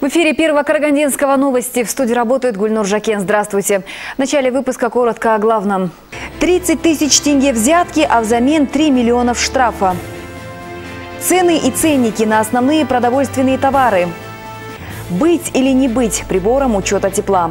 В эфире Первого Карагандинского новости. В студии работает Гульнур Жакен. Здравствуйте. В начале выпуска коротко о главном. 30 тысяч тенге взятки, а взамен 3 миллионов штрафа. Цены и ценники на основные продовольственные товары. Быть или не быть прибором учета тепла.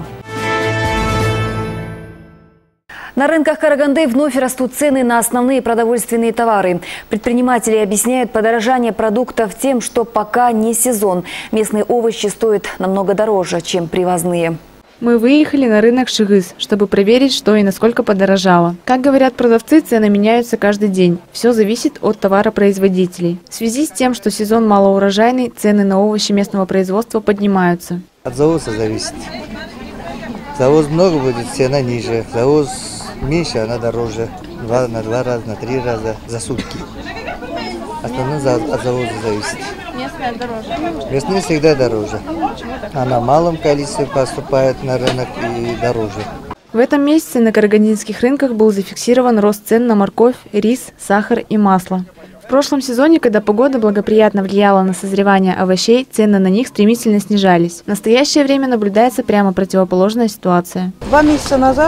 На рынках Караганды вновь растут цены на основные продовольственные товары. Предприниматели объясняют подорожание продуктов тем, что пока не сезон. Местные овощи стоят намного дороже, чем привозные. Мы выехали на рынок Шигыс, чтобы проверить, что и насколько подорожало. Как говорят продавцы, цены меняются каждый день. Все зависит от товаропроизводителей. В связи с тем, что сезон малоурожайный, цены на овощи местного производства поднимаются. От завоза зависит. Завоз много будет, цена ниже. Завоз меньше, она дороже. На 2 раза, на 3 раза за сутки. Основное от завоза зависит. Местные дороже? Местные всегда дороже. А на малом количестве поступает на рынок и дороже. В этом месяце на карагандинских рынках был зафиксирован рост цен на морковь, рис, сахар и масло. В прошлом сезоне, когда погода благоприятно влияла на созревание овощей, цены на них стремительно снижались. В настоящее время наблюдается прямо противоположная ситуация. 2 месяца назад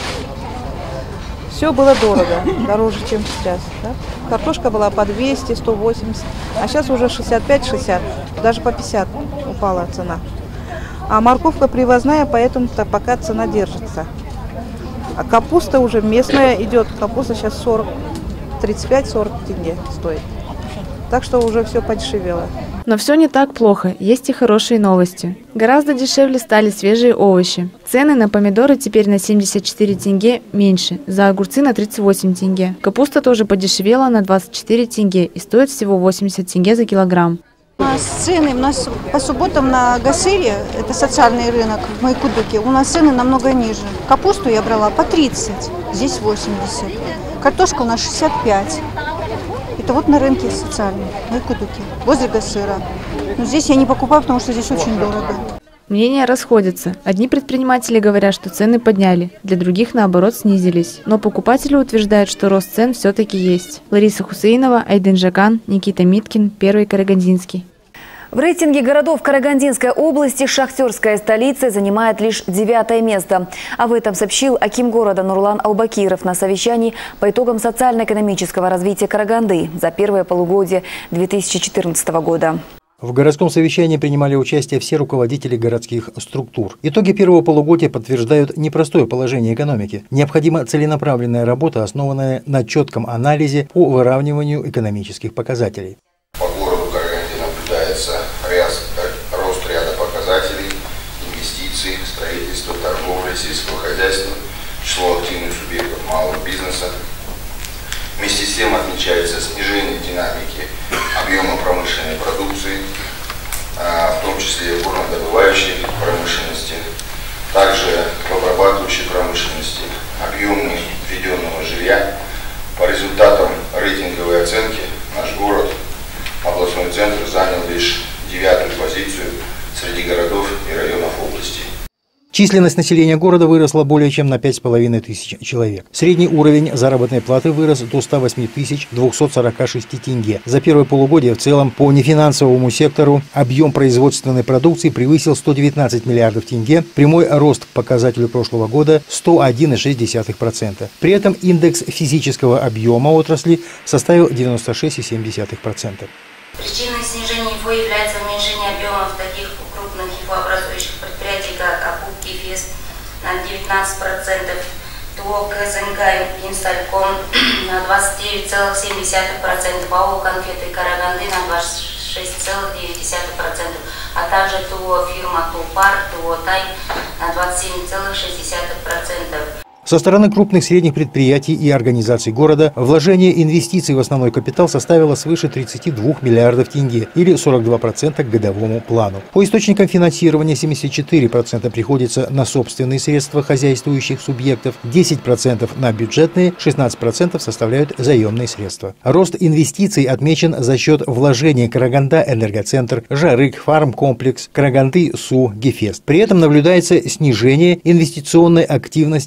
все было дорого, дороже, чем сейчас. Да? Картошка была по 200, 180, а сейчас уже 65-60, даже по 50 упала цена. А морковка привозная, поэтому-то пока цена держится. А капуста уже местная идет, капуста сейчас 40, 35-40 тенге стоит. Так что уже все подешевело. Но все не так плохо, есть и хорошие новости. Гораздо дешевле стали свежие овощи. Цены на помидоры теперь на 74 тенге меньше, за огурцы на 38 тенге. Капуста тоже подешевела на 24 тенге и стоит всего 80 тенге за килограмм. Цены у нас по субботам на Гасыле, это социальный рынок в Майкудуке, у нас цены намного ниже. Капусту я брала по 30, здесь 80. Картошка у нас 65. Это вот на рынке социальном, в Майкудуке, возле Гасыра. Но здесь я не покупаю, потому что здесь очень дорого. Мнения расходятся. Одни предприниматели говорят, что цены подняли, для других, наоборот, снизились. Но покупатели утверждают, что рост цен все-таки есть. Лариса Хусейнова, Айдын Жакан, Никита Миткин, Первый Карагандинский. В рейтинге городов Карагандинской области шахтерская столица занимает лишь 9-е место. Об этом сообщил аким города Нурлан Аубакиров на совещании по итогам социально-экономического развития Караганды за первое полугодие 2014 года. В городском совещании принимали участие все руководители городских структур. Итоги первого полугодия подтверждают непростое положение экономики. Необходима целенаправленная работа, основанная на четком анализе по выравниванию экономических показателей. По городу Караганде наблюдается рост ряда показателей: инвестиций, строительства, торговли, сельского хозяйства, число активных субъектов малого бизнеса. Вместе с тем отмечается снижение динамики объема промышленной продукции, в том числе в горнодобывающей промышленности, также в обрабатывающей промышленности, объемы введенного жилья. По результатам рейтинговой оценки наш город, областной центр, занял лишь 9-ю позицию среди городов и районов области. Численность населения города выросла более чем на 5500 человек. Средний уровень заработной платы вырос до 108 246 тенге. За первое полугодие в целом по нефинансовому сектору объем производственной продукции превысил 119 миллиардов тенге. Прямой рост к показателю прошлого года 101,6%. При этом индекс физического объема отрасли составил 96,7%. Причиной снижения ИФО является уменьшение объемов таких крупных ИФО-образующих предприятий, как Акубки, ФИС на 19%, ТО, КСНК, Инстальком на 29,7%, АО «Конфеты Караганды» на 26,9%, а также ТО фирма «Тупар», ТО «Тай» на 27,6%. Со стороны крупных средних предприятий и организаций города вложение инвестиций в основной капитал составило свыше 32 миллиардов тенге или 42% к годовому плану. По источникам финансирования 74% приходится на собственные средства хозяйствующих субъектов, 10% на бюджетные, 16% составляют заемные средства. Рост инвестиций отмечен за счет вложений Караганда Энергоцентр, Жарык, Фармкомплекс, Караганды Су, Гефест. При этом наблюдается снижение инвестиционной активности в обрабатывающей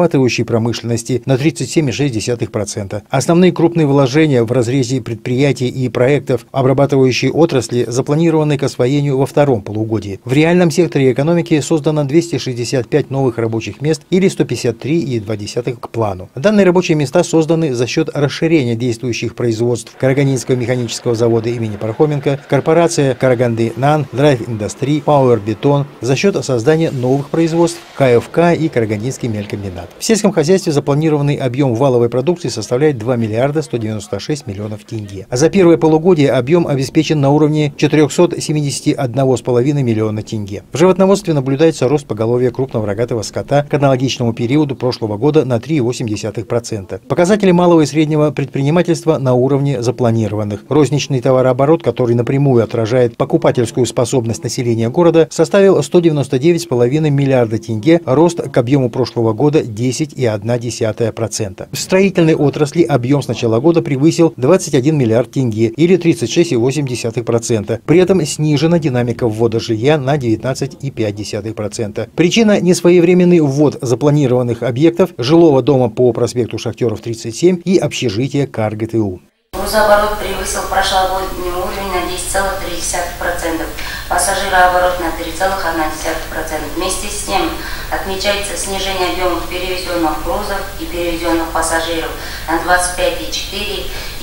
перерабатывающей промышленности на 37,6%. Основные крупные вложения в разрезе предприятий и проектов обрабатывающей отрасли запланированы к освоению во втором полугодии. В реальном секторе экономики создано 265 новых рабочих мест или 153,2 к плану. Данные рабочие места созданы за счет расширения действующих производств Карагандинского механического завода имени Пархоменко, корпорация Караганды-Нан, Драйв Индастри, Пауэр Бетон, за счет создания новых производств КФК и Карагандинский мелькомбинат. В сельском хозяйстве запланированный объем валовой продукции составляет 2 миллиарда 196 миллионов тенге. А за первое полугодие объем обеспечен на уровне 471,5 миллиона тенге. В животноводстве наблюдается рост поголовья крупного рогатого скота к аналогичному периоду прошлого года на 3,8%. Показатели малого и среднего предпринимательства на уровне запланированных. Розничный товарооборот, который напрямую отражает покупательскую способность населения города, составил 199,5 миллиарда тенге, рост к объему прошлого года 10,1%. В строительной отрасли объем с начала года превысил 21 миллиард тенге или 36,8%. При этом снижена динамика ввода жилья на 19,5%. Причина – несвоевременный ввод запланированных объектов жилого дома по проспекту Шахтеров 37 и общежития КарГТУ. Грузооборот превысил прошлогодний уровень на 10,3%, пассажирооборот на 3,1%. Вместе с тем отмечается снижение объемов перевезенных грузов и перевезенных пассажиров на 25,4% и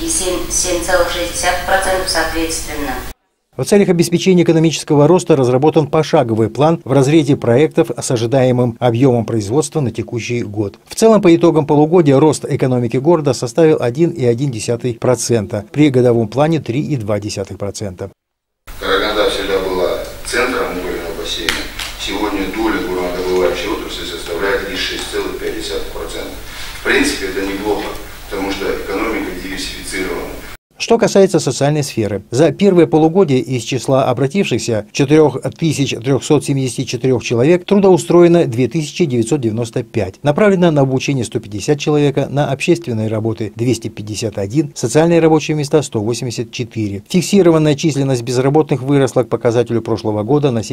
7,6% соответственно. В целях обеспечения экономического роста разработан пошаговый план в разрезе проектов с ожидаемым объемом производства на текущий год. В целом, по итогам полугодия рост экономики города составил 1,1%, при годовом плане 3,2%. Караганда всегда была центром угольного бассейна. Сегодня доля горнодобывающей отрасли составляет лишь 6,5%. В принципе, это неплохо, потому что экономика диверсифицирована. Что касается социальной сферы, за первое полугодие из числа обратившихся 4374 человек трудоустроено 2995, направлено на обучение 150 человек, на общественные работы 251, социальные рабочие места 184. Фиксированная численность безработных выросла к показателю прошлого года на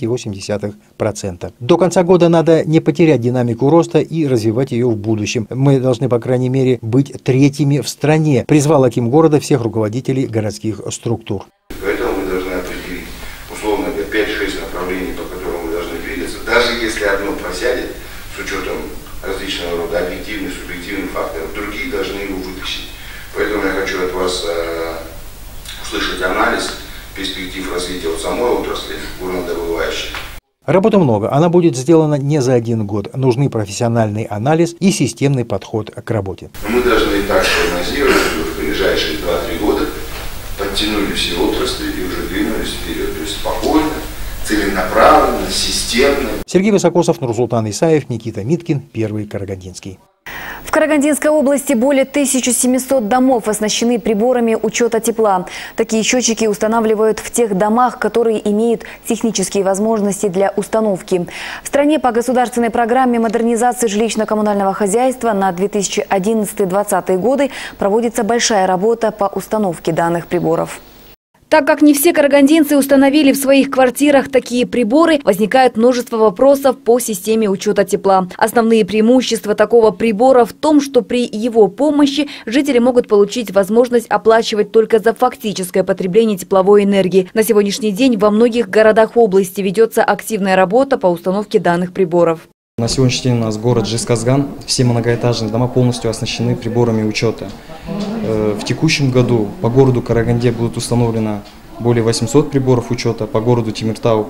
75,8%. До конца года надо не потерять динамику роста и развивать ее в будущем. Мы должны, по крайней мере, быть третьими в стране, призвал аким города всех руководителей городских структур. Поэтому мы должны определить, условно говоря, 5-6 направлений, по которым мы должны двигаться. Даже если одно просядет, с учетом различного рода объективных, субъективных факторов, другие должны его вытащить. Поэтому я хочу от вас услышать анализ перспектив развития самой отрасли горнодобывающей. Работы много, она будет сделана не за один год. Нужны профессиональный анализ и системный подход к работе. Мы должны так прогнозировать, что в ближайшие 2-3 года подтянули все отрасли и уже двинулись вперед. То есть спокойно, целенаправленно, системно. Сергей Высокосов, Нурсултан Исаев, Никита Миткин, Первый Карагандинский. В Карагандинской области более 1700 домов оснащены приборами учета тепла. Такие счетчики устанавливают в тех домах, которые имеют технические возможности для установки. В стране по государственной программе модернизации жилищно-коммунального хозяйства на 2011-2020 годы проводится большая работа по установке данных приборов. Так как не все карагандинцы установили в своих квартирах такие приборы, возникает множество вопросов по системе учета тепла. Основные преимущества такого прибора в том, что при его помощи жители могут получить возможность оплачивать только за фактическое потребление тепловой энергии. На сегодняшний день во многих городах области ведется активная работа по установке данных приборов. На сегодняшний день у нас город Жезказган, все многоэтажные дома полностью оснащены приборами учета. В текущем году по городу Караганде будут установлено более 800 приборов учета, по городу Темиртау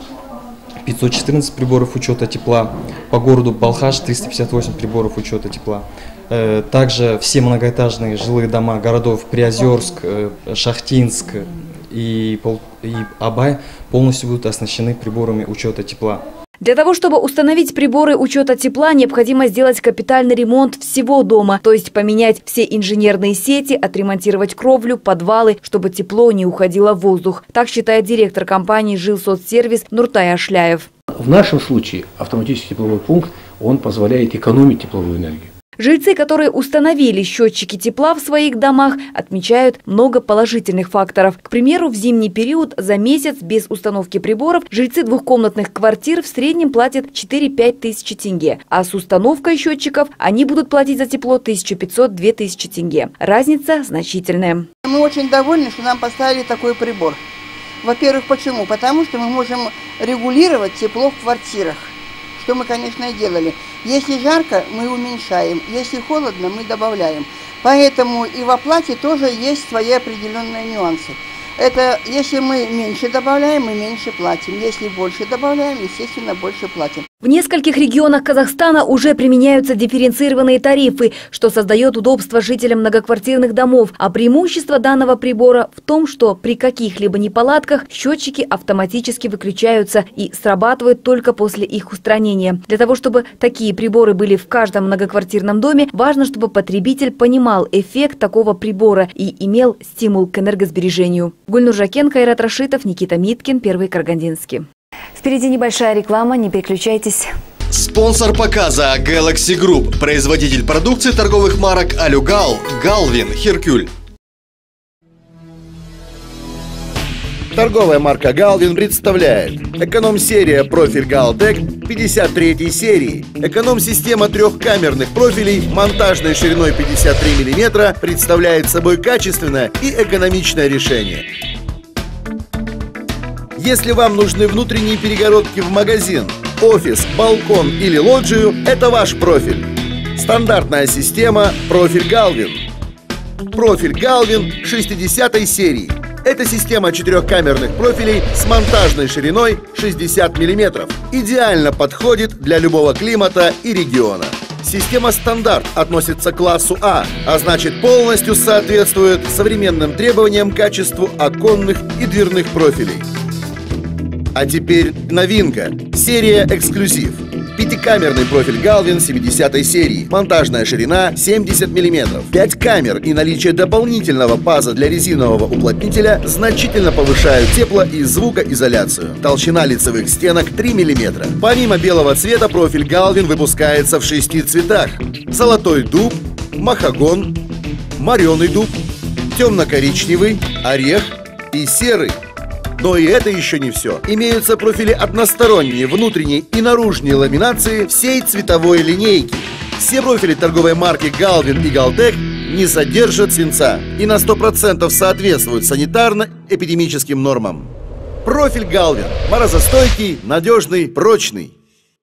514 приборов учета тепла, по городу Балхаш 358 приборов учета тепла. Также все многоэтажные жилые дома городов Приозерск, Шахтинск и Абай полностью будут оснащены приборами учета тепла. Для того, чтобы установить приборы учета тепла, необходимо сделать капитальный ремонт всего дома, то есть поменять все инженерные сети, отремонтировать кровлю, подвалы, чтобы тепло не уходило в воздух. Так считает директор компании «Жилсоцсервис» Нуртай Ашляев. В нашем случае автоматический тепловой пункт, он позволяет экономить тепловую энергию. Жильцы, которые установили счетчики тепла в своих домах, отмечают много положительных факторов. К примеру, в зимний период за месяц без установки приборов жильцы двухкомнатных квартир в среднем платят 4-5 тысяч тенге, а с установкой счетчиков они будут платить за тепло 1500-2000 тенге. Разница значительная. Мы очень довольны, что нам поставили такой прибор. Во-первых, почему? Потому что мы можем регулировать тепло в квартирах, что мы, конечно, и делали. Если жарко, мы уменьшаем, если холодно, мы добавляем. Поэтому и в оплате тоже есть свои определенные нюансы. Это если мы меньше добавляем, мы меньше платим. Если больше добавляем, естественно, больше платим. В нескольких регионах Казахстана уже применяются дифференцированные тарифы, что создает удобство жителям многоквартирных домов. А преимущество данного прибора в том, что при каких-либо неполадках счетчики автоматически выключаются и срабатывают только после их устранения. Для того, чтобы такие приборы были в каждом многоквартирном доме, важно, чтобы потребитель понимал эффект такого прибора и имел стимул к энергосбережению. Гульнур Жакен, Кайрат Рашитов, Никита Миткин, Первый Карагандинский. Впереди небольшая реклама, не переключайтесь. Спонсор показа Galaxy Group, производитель продукции торговых марок Алюгал, Галвин, Херкюль. Торговая марка Галвин представляет эконом-серия профиль Галтек 53 серии. Эконом-система трехкамерных профилей монтажной шириной 53 мм представляет собой качественное и экономичное решение. Если вам нужны внутренние перегородки в магазин, офис, балкон или лоджию, это ваш профиль. Стандартная система профиль Галвин. Профиль Галвин 60 серии. Это система четырехкамерных профилей с монтажной шириной 60 мм. Идеально подходит для любого климата и региона. Система стандарт относится к классу А, а значит полностью соответствует современным требованиям к качеству оконных и дверных профилей. А теперь новинка. Серия эксклюзив. Пятикамерный профиль Галвин 70 серии. Монтажная ширина 70 мм. 5 камер и наличие дополнительного паза для резинового уплотнителя значительно повышают тепло- и звукоизоляцию. Толщина лицевых стенок 3 мм. Помимо белого цвета, профиль Галвин выпускается в 6 цветах. Золотой дуб, махагон, мореный дуб, темно-коричневый, орех и серый. Но и это еще не все. Имеются профили односторонней, внутренней и наружной ламинации всей цветовой линейки. Все профили торговой марки Галвин и Галтек не содержат свинца и на 100% соответствуют санитарно-эпидемическим нормам. Профиль Галвин. Морозостойкий, надежный, прочный.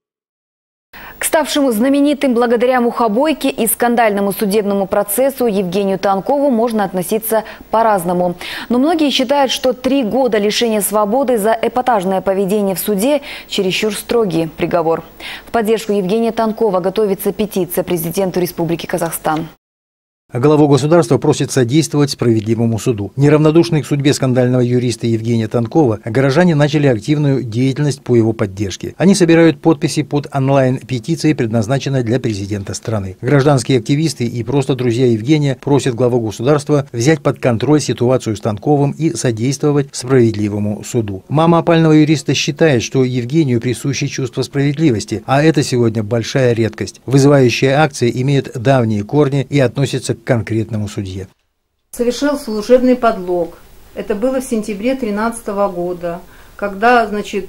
К ставшему знаменитым благодаря мухобойке и скандальному судебному процессу Евгению Танкову можно относиться по-разному. Но многие считают, что 3 года лишения свободы за эпатажное поведение в суде – чересчур строгий приговор. В поддержку Евгения Танкова готовится петиция президенту Республики Казахстан. Главу государства просит содействовать справедливому суду. Неравнодушные к судьбе скандального юриста Евгения Танкова, горожане начали активную деятельность по его поддержке. Они собирают подписи под онлайн-петицией, предназначенной для президента страны. Гражданские активисты и просто друзья Евгения просят главу государства взять под контроль ситуацию с Танковым и содействовать справедливому суду. Мама опального юриста считает, что Евгению присуще чувство справедливости, а это сегодня большая редкость. Вызывающая акция имеет давние корни и относится к конкретному судье. Совершил служебный подлог. Это было в сентябре 2013 года, когда,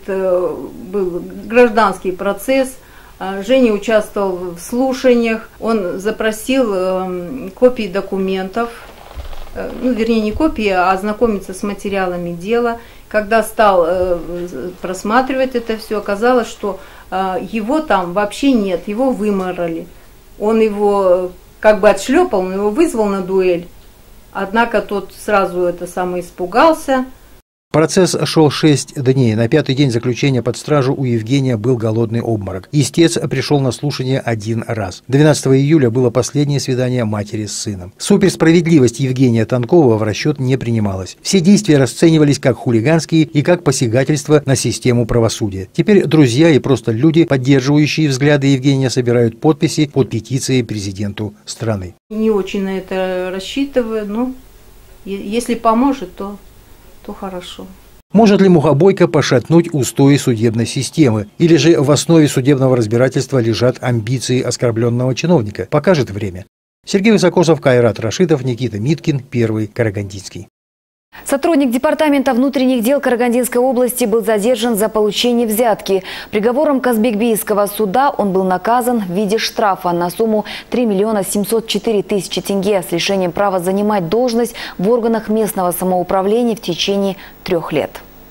был гражданский процесс. Женя участвовал в слушаниях. Он запросил копии документов, вернее не копии, а ознакомиться с материалами дела. Когда стал просматривать это все, оказалось, что его там вообще нет, его выморали. Он его отшлепал, он его вызвал на дуэль, однако тот сразу испугался. Процесс шел 6 дней. На 5-й день заключения под стражу у Евгения был голодный обморок. Истец пришел на слушание 1 раз. 12 июля было последнее свидание матери с сыном. Суперсправедливость Евгения Танкова в расчет не принималась. Все действия расценивались как хулиганские и как посягательство на систему правосудия. Теперь друзья и просто люди, поддерживающие взгляды Евгения, собирают подписи под петицией президенту страны. Не очень на это рассчитываю, но если поможет, то хорошо. Может ли мухобойка пошатнуть устои судебной системы? Или же в основе судебного разбирательства лежат амбиции оскорбленного чиновника? Покажет время. Сергей Высокосов, Кайрат Рашитов, Никита Миткин, Первый Карагандинский. Сотрудник Департамента внутренних дел Карагандинской области был задержан за получение взятки. Приговором Казбекбийского суда он был наказан в виде штрафа на сумму 3 704 000 тенге с лишением права занимать должность в органах местного самоуправления в течение 3 лет.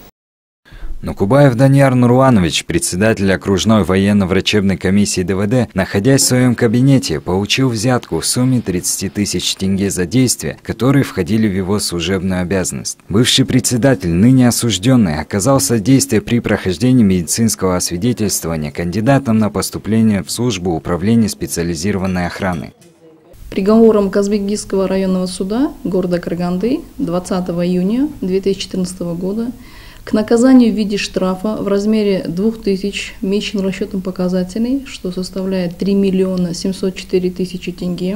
Нукубаев Данияр Нурланович, председатель окружной военно-врачебной комиссии ДВД, находясь в своем кабинете, получил взятку в сумме 30 000 тенге за действия, которые входили в его служебную обязанность. Бывший председатель, ныне осужденный, оказал содействие при прохождении медицинского освидетельствования кандидатом на поступление в службу управления специализированной охраны. Приговором Казбекбийского районного суда города Караганды 20 июня 2014 года к наказанию в виде штрафа в размере 2000 месячным расчетом показателей, что составляет 3 704 000 тенге,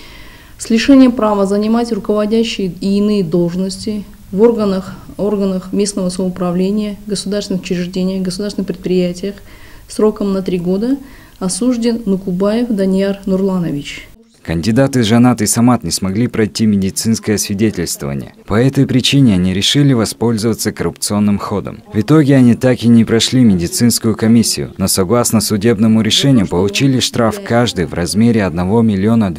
с лишением права занимать руководящие и иные должности в органах местного самоуправления, государственных учреждениях, государственных предприятиях сроком на 3 года осужден Нукубаев Данияр Нурланович. Кандидаты Жанат и Самат не смогли пройти медицинское освидетельствование. По этой причине они решили воспользоваться коррупционным ходом. В итоге они так и не прошли медицинскую комиссию, но согласно судебному решению получили штраф каждый в размере 1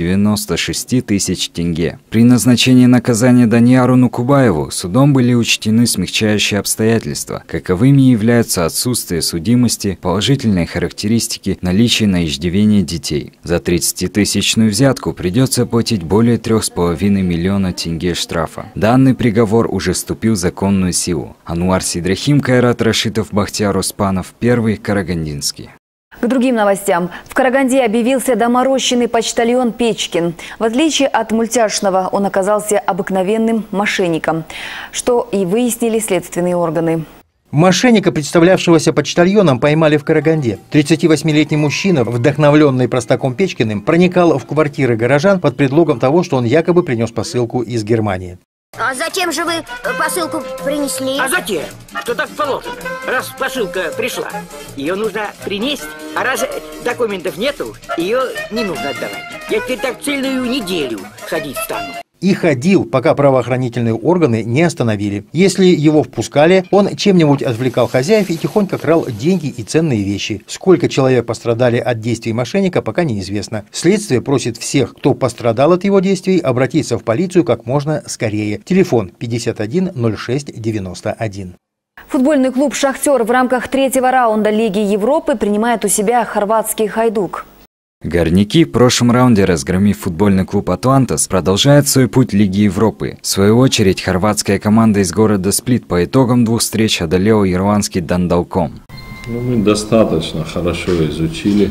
296 000 тенге. При назначении наказания Данияру Нукубаеву судом были учтены смягчающие обстоятельства. Каковыми являются отсутствие судимости, положительные характеристики, наличие на иждивение детей. За 30-тысячную взятку придется платить более 3,5 миллиона тенге штрафа. Данный приговор уже вступил в законную силу. Ануар Сидрахим, Кайрат Рашитов, Бахтияр Оспанов, Первый Карагандинский. К другим новостям. В Караганде объявился доморощенный почтальон Печкин. В отличие от мультяшного, он оказался обыкновенным мошенником, что и выяснили следственные органы. Мошенника, представлявшегося почтальоном, поймали в Караганде. 38-летний мужчина, вдохновленный простаком Печкиным, проникал в квартиры горожан под предлогом того, что он якобы принес посылку из Германии. А зачем же вы посылку принесли? А затем, что так положено. Раз посылка пришла, ее нужно принести. А раз документов нету, ее не нужно отдавать. Я теперь так целую неделю ходить стану. И ходил, пока правоохранительные органы не остановили. Если его впускали, он чем-нибудь отвлекал хозяев и тихонько крал деньги и ценные вещи. Сколько человек пострадали от действий мошенника, пока неизвестно. Следствие просит всех, кто пострадал от его действий, обратиться в полицию как можно скорее. Телефон 51 06 91. Футбольный клуб «Шахтер» в рамках 3-го раунда Лиги Европы принимает у себя хорватский «Хайдук». Горняки, в прошлом раунде разгромив футбольный клуб «Атлантас», продолжают свой путь Лиги Европы. В свою очередь, хорватская команда из города Сплит по итогам 2 встреч одолела ирландский Дандалком. Мы достаточно хорошо изучили.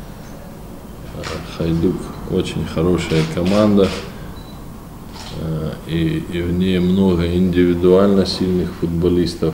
«Хайдук» очень хорошая команда, и в ней много индивидуально сильных футболистов.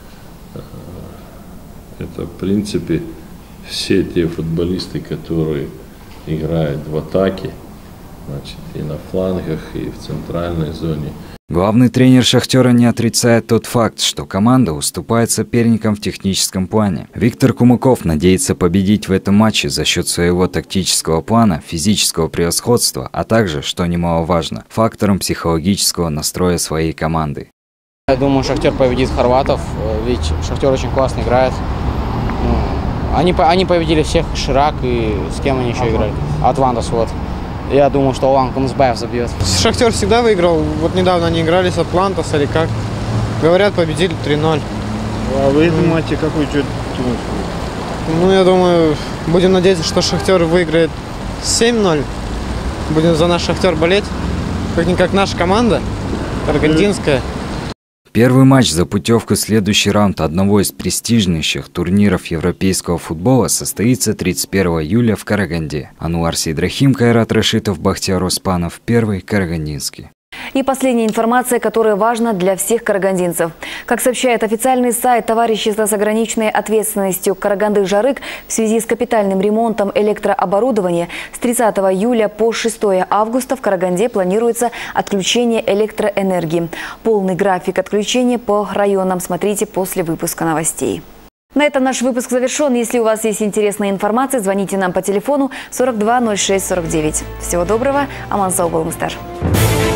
Это, в принципе, все те футболисты, которые играют в атаке, значит, и на флангах, и в центральной зоне. Главный тренер «Шахтера» не отрицает тот факт, что команда уступает соперникам в техническом плане. Виктор Кумаков надеется победить в этом матче за счет своего тактического плана, физического превосходства, а также, что немаловажно, фактором психологического настроя своей команды. Я думаю, «Шахтер» победит хорватов, ведь «Шахтер» очень классно играет. Они победили всех, Ширак и с кем они еще играли? Атлантас, вот. Я думаю, что Олан Камсбаев забьет. Шахтер всегда выиграл. Вот недавно они играли с Атлантас или как. Говорят, победили 3-0. А вы думаете, какой счет? Ну, я думаю, будем надеяться, что Шахтер выиграет 7-0. Будем за наш Шахтер болеть. Как-никак наша команда, карагандинская. Первый матч за путевку в следующий раунд одного из престижнейших турниров европейского футбола состоится 31 июля в Караганде. Ануар Сидрахим, Кайрат Рашитов, Бахтияр Оспанов, Первый Карагандинский. И последняя информация, которая важна для всех карагандинцев. Как сообщает официальный сайт товарищества с ограниченной ответственностью «Караганды-Жарык», в связи с капитальным ремонтом электрооборудования с 30 июля по 6 августа в Караганде планируется отключение электроэнергии. Полный график отключения по районам смотрите после выпуска новостей. На этом наш выпуск завершен. Если у вас есть интересная информация, звоните нам по телефону 42 06 49. Всего доброго. Аман сау болыңыздар.